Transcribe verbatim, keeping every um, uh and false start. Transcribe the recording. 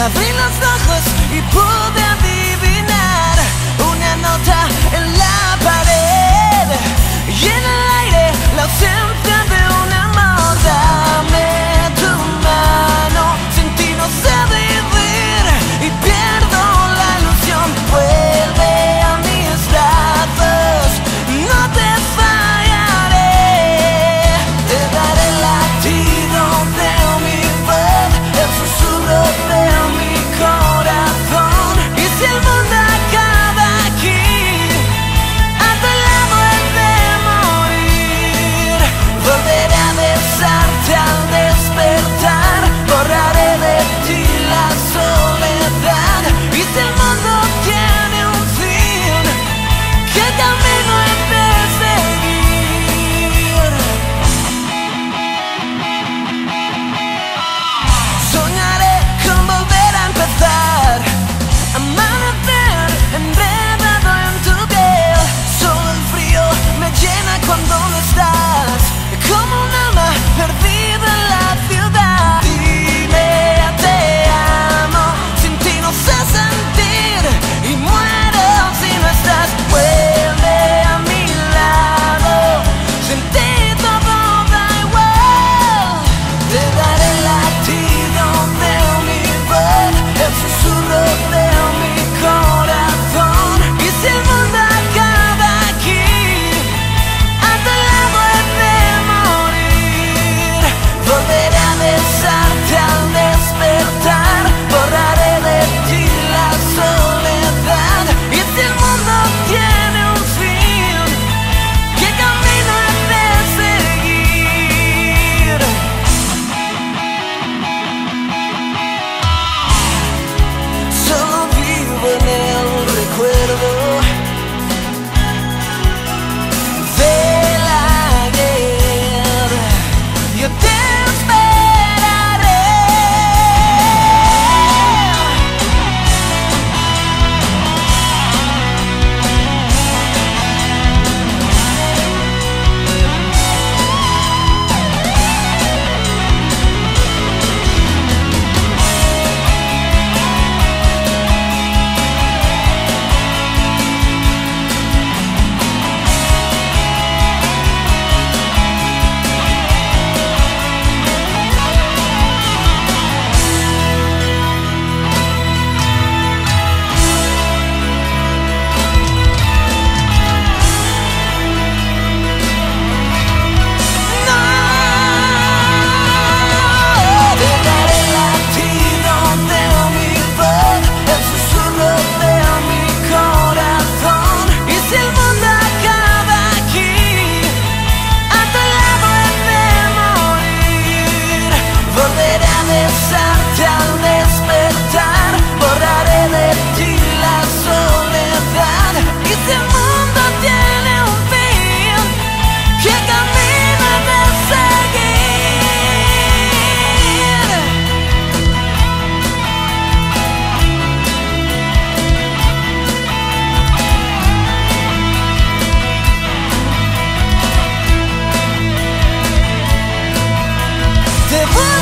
Abrí los ojos y pude adivinar una nota en la pared y en el aire la ausencia de un amor. Dame tu mano, sin ti no sé vivir y pierdo la ilusión. Vuelve a mis brazos, no te fallaré. Te daré el latido de mi voz, el susurro de mi corazón. Y si el mundo acaba aquí, a tu lado he de morir. Volveré a besarte al despertar, borraré de ti la soledad. Y si el mundo tiene un fin, ¿qué camino he de seguir? Soñaré con volver a empezar, amanecer enredado en tu piel. Solo el frío me llena cuando no estás, como un alma perdida en la ciudad. Dime te amo, sin ti no sé sentir y muero si no estás. Vuelve a mi lado, sin ti todo da igual. Te daré el latido de mi voz, el susurro de mi corazón. Y si el mundo acaba aquí, a tu lado he de morir. Volveré a besarte al despertar, borraré de ti la soledad. Y si el mundo tiene un fin, ¿qué camino he de seguir? Solo vivo en el recuerdo de la guerra. Yo te esperaré. Te daré el latido de mi voz, el susurro de mi corazón. Y si el mundo acaba aquí, a tu lado he de morir. Volveré a besarte al despertar, borraré de ti la soledad. Y si el mundo tiene un fin, ¿qué camino he de seguir? Te voy